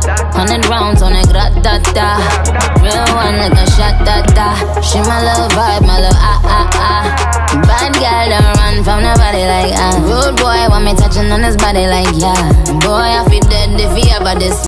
100 rounds on a grat-da-da. Real one like a shot-da-da. She my little vibe, my little bad girl don't run from nobody like Rude boy want me touching on his body like yeah. Boy I feel dead if he ever this